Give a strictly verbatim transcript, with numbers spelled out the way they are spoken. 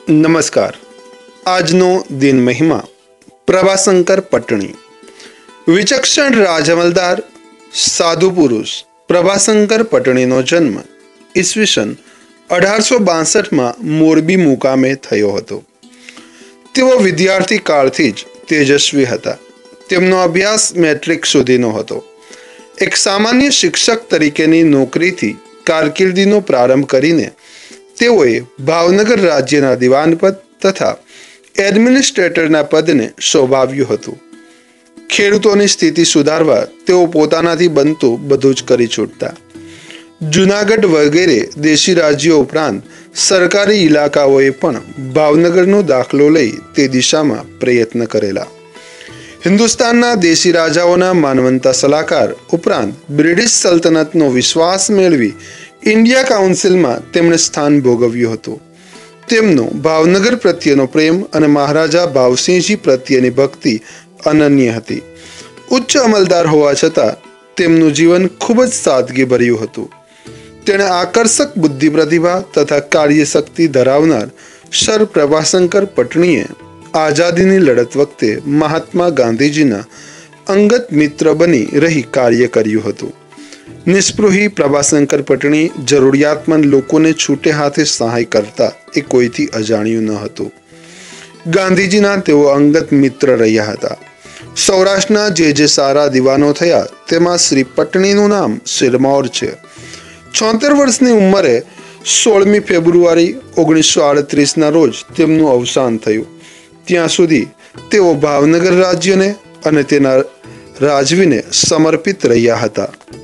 नमस्कार। આજનો દિન મહિમા પ્રભાશંકર પટણી। વિચક્ષણ રાજઅમલદાર સાધુ પુરુષ પ્રભાશંકર પટણીનો જન્મ ઈસવીસન અઢારસો બાસઠમાં મોરબી મુકામે થયો હતો। તેઓ વિદ્યાર્થી કાળથી જ તેજસ્વી હતા। તેમનો અભ્યાસ મેટ્રિક સુધીનો હતો। એક સામાન્ય શિક્ષક તરીકેની નોકરીથી કારકિર્દીનો પ્રારંભ કરીને તેઓએ ભાવનગર રાજ્યના દિવાનપદ તથા એડમિનિસ્ટ્રેટરના પદને શોભાવ્યું હતું। ખેડૂતોની સ્થિતિ સુધારવા તેઓ પોતાનાથી બનતું બધું જ કરી છૂટતા। જૂનાગઢ વગેરે દેશી રાજ્યો ઉપરાંત સરકારી ઇલાકાઓએ પણ ભાવનગરનો દાખલો લઈ તે દિશામાં પ્રયત્ન કરેલા। હિન્દુસ્તાનના દેશી રાજાઓના માનવંતા સલાહકાર ઉપરાંત બ્રિટિશ સલ્તનતનો વિશ્વાસ મેળવી ઇન્ડિયા કાઉન્સિલમાં તેમણે સ્થાન ભોગવ્યું હતું। તેમનો ભાવનગર પ્રત્યેનો પ્રેમ અને મહારાજા ભાવસિંહજી પ્રત્યેની ભક્તિ અનન્ય હતી। ઉચ્ચ અમલદાર હોવા છતાં તેમનું જીવન ખૂબ જ સાદગીભર્યું હતું। તેણે આકર્ષક બુદ્ધિ પ્રતિભા તથા કાર્યશક્તિ ધરાવનાર સર પ્રભાશંકર પટણીએ આઝાદીની લડત વખતે મહાત્મા ગાંધીજીના અંગત મિત્ર બની રહી કાર્ય કર્યું હતું। નિસ્પૃહી પ્રભાશંકર પટણી જરૂરિયાતમંદ લોકોને છૂટે હાથે સહાય કરતા એ કોઈથી અજાણ્યું ન હતું। ગાંધીજીના તેઓ અંગત મિત્ર રહ્યા હતા। સૌરાષ્ટ્રના જે જે સારા દિવાનો થયા તેમાં શ્રી પટણીનું નામ શિરમોર છે। છોતેર વર્ષની ઉંમરે સોળમી ફેબ્રુઆરી ઓગણીસો આડત્રીસના રોજ તેમનું અવસાન થયું। ત્યાં સુધી તેઓ ભાવનગર રાજ્યને અને તેના રાજવીને સમર્પિત રહ્યા હતા।